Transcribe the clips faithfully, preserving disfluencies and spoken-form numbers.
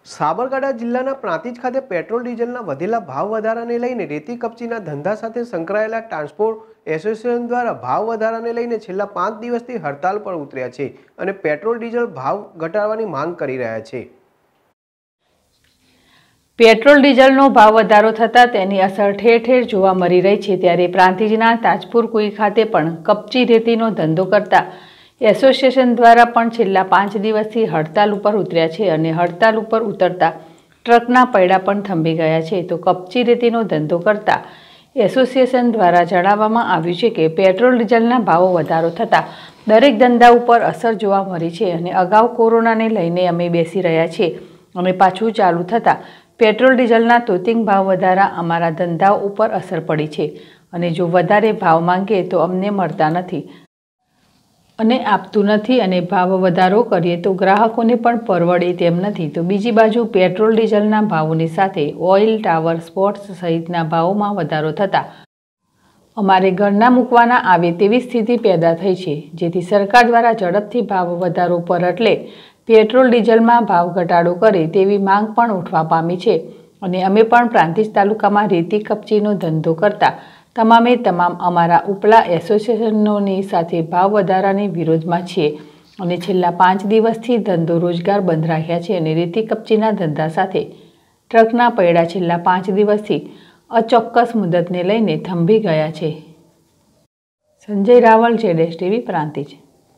સાબરકાંઠા જિલ્લાના પ્રાંતિજ ખાતે પેટ્રોલ ડીઝલના વધેલા ભાવ વધારાને લઈને રેતી કપચીના ધંધા સાથે સંકળાયેલા ટ્રાન્સપોર્ટ એસોસિએશન દ્વારા ભાવ વધારાને લઈને છેલ્લા પાંચ દિવસથી હડતાલ પર ઉતર્યા છે અને પેટ્રોલ ડીઝલ ભાવ ઘટાડવાની માંગ કરી રહ્યા છે। પેટ્રોલ ડીઝલનો ભાવ વધારો થતાં તેની અસર ઠેર ઠેર જોવા મળી રહી છે, ત્યારે પ્રાંતિજના તાજપુર કુઈ ખાતે પણ કપચી રેતીનો ધંધો કરતા એસોસિએશન દ્વારા પણ છેલ્લા પાંચ દિવસથી હડતાલ ઉપર ઉતર્યા છે અને હડતાલ ઉપર ઉતરતા ટ્રકના પૈડા પણ થંભી ગયા છે। તો કપચી રેતીનો ધંધો કરતા એસોસિએશન દ્વારા જણાવવામાં આવ્યું છે કે પેટ્રોલ ડીઝલના ભાવો વધારો થતાં દરેક ધંધા ઉપર અસર જોવા મળી છે અને અગાઉ કોરોનાને લઈને અમે બેસી રહ્યા છીએ અને પાછું ચાલુ થતાં પેટ્રોલ ડીઝલના તોતિંગ ભાવ વધારા અમારા ધંધાઓ ઉપર અસર પડી છે અને જો વધારે ભાવ માંગીએ તો અમને મળતા નથી અને આપતું નથી અને ભાવ વધારો કરીએ તો ગ્રાહકોને પણ પરવડે તેમ નથી। તો બીજી બાજુ પેટ્રોલ ડીઝલના ભાવોની સાથે ઓઇલ, ટાવર, સ્પોર્ટ્સ સહિતના ભાવોમાં વધારો થતાં અમારે ઘરના મૂકવાના આવે તેવી સ્થિતિ પેદા થઈ છે, જેથી સરકાર દ્વારા ઝડપથી ભાવ વધારો પર એટલે પેટ્રોલ ડીઝલમાં ભાવ ઘટાડો કરે તેવી માંગ પણ ઉઠવા પામી છે અને અમે પણ પ્રાંતિજ તાલુકામાં રેતી કપચીનો ધંધો કરતા તમામે તમામ અમારા ઉપલા એસોસિએશનોની સાથે ભાવ વધારાની વિરોધમાં છીએ અને છેલ્લા પાંચ દિવસથી ધંધો રોજગાર બંધ રાખ્યા છે અને રેતી કપચીના ધંધા સાથે ટ્રકના પૈડા છેલ્લા પાંચ દિવસથી અચોક્કસ મુદતને લઈને થંભી ગયા છે। સંજય રાવલ, જેડેશ ટીવી, પ્રાંતિજ।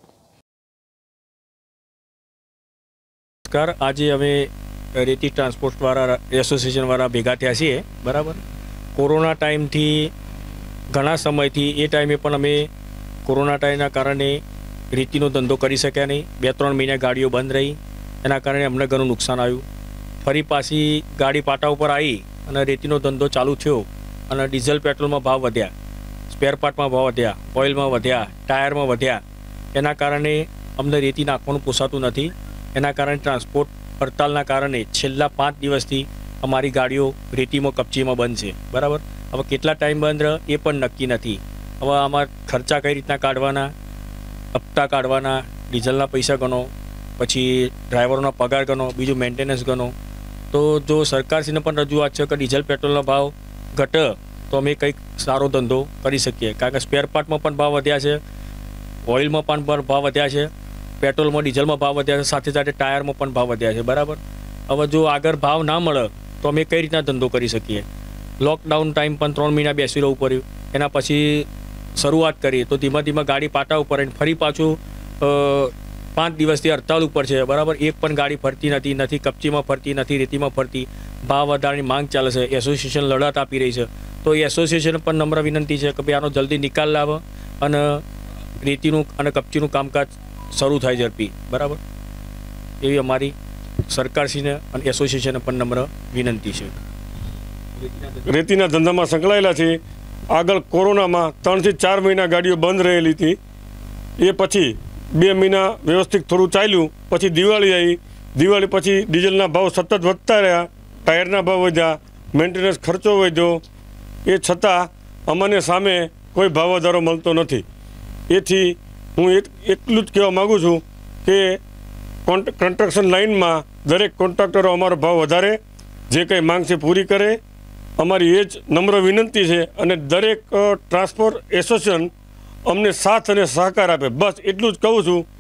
નમસ્કાર, આજે અમે રેતી ટ્રાન્સપોર્ટ વાળા એસોસિએશન વાળા ભેગા થયા છીએ। બરાબર, કોરોના ટાઈમથી ઘણા સમયથી એ ટાઈમે પણ અમે કોરોના ટાઈમના કારણે રેતીનો ધંધો કરી શક્યા નહીં। બે ત્રણ મહિના ગાડીઓ બંધ રહી, એના કારણે અમને ઘણું નુકસાન આવ્યું। ફરી પાછી ગાડી પાટા ઉપર આવી અને રેતીનો ધંધો ચાલુ થયો અને ડીઝલ પેટ્રોલમાં ભાવ વધ્યા, સ્પેર પાર્ટમાં ભાવ વધ્યા, ઓઇલમાં વધ્યા, ટાયરમાં વધ્યા। એના કારણે અમને રેતી નાખવાનું પોસાતું નથી। એના કારણે ટ્રાન્સપોર્ટ હડતાલના કારણે છેલ્લા પાંચ દિવસથી અમારી ગાડીઓ રેતીમાં કપચીમાં બંધ છે। બરાબર, હવે કેટલા ટાઈમ બંધ રહે એ પણ નક્કી નથી। હવે આમાં ખર્ચા કઈ રીતના કાઢવાના, હપ્તા કાઢવાના, ડીઝલના પૈસા ગણો, પછી ડ્રાઈવરોનો પગાર ગણો, બીજું મેન્ટેનન્સ ગણો। તો જો સરકારશ્રીને પણ રજૂઆત છે કે ડીઝલ પેટ્રોલનો ભાવ ઘટે તો અમે કંઈક સારો ધંધો કરી શકીએ, કારણ કે સ્પેર પાર્ટમાં પણ ભાવ વધ્યા છે, ઓઇલમાં પણ ભાવ વધ્યા છે, પેટ્રોલમાં ડીઝલમાં ભાવ વધ્યા છે, સાથે સાથે ટાયરમાં પણ ભાવ વધ્યા છે। બરાબર, હવે જો આગળ ભાવ ના મળે તો અમે કઈ રીતના ધંધો કરી શકીએ। લોકડાઉન ટાઈમ પણ ત્રણ મહિના બેસી રહેવું પડ્યું, એના પછી શરૂઆત કરી તો ધીમા ધીમા ગાડી પાટા ઉપર આવીને ફરી પાછું પાંચ દિવસથી હડતાલ ઉપર છે। બરાબર, એક પણ ગાડી ફરતી નથી, નથી કપચીમાં ફરતી, નથી રેતીમાં ફરતી, ભાવ વધારાની માંગ ચાલે છે। એસોસિએશન લડત આપી રહી છે, તો એ એસોસિએશન પણ નમ્ર વિનંતી છે કે ભાઈ આનો જલ્દી નિકાલ લાવે અને રેતીનું અને કપચીનું કામકાજ શરૂ થાય ઝડપી। બરાબર, એવી અમારી સરકારશ્રીને અને એસોસિએશનને પણ નમ્ર વિનંતી છે। રેતીના ધંધામાં સંકળાયેલા છે। આગળ કોરોનામાં ત્રણથી ચાર મહિના ગાડીઓ બંધ રહેલી હતી, એ પછી બે મહિના વ્યવસ્થિત થોડું ચાલ્યું, પછી દિવાળી આવી, દિવાળી પછી ડીઝલના ભાવ સતત વધતા રહ્યા, ટાયરના ભાવ વધ્યા, મેન્ટેનન્સ ખર્ચો વધ્યો, એ છતાં અમને સામે કોઈ ભાવ વધારો મળતો નથી। એથી હું એક એટલું જ કહેવા માગું છું કે કન્સ્ટ્રક્શન લાઇનમાં દરેક કોન્ટ્રાક્ટરો અમારો ભાવ વધારે, જે કંઈ માંગ છે પૂરી કરે, અમારી એ જ નમ્ર વિનંતી છે અને દરેક ટ્રાન્સપોર્ટ એસોસિએશન અમને સાથ અને સહકાર આપે, બસ એટલું જ કહું છું।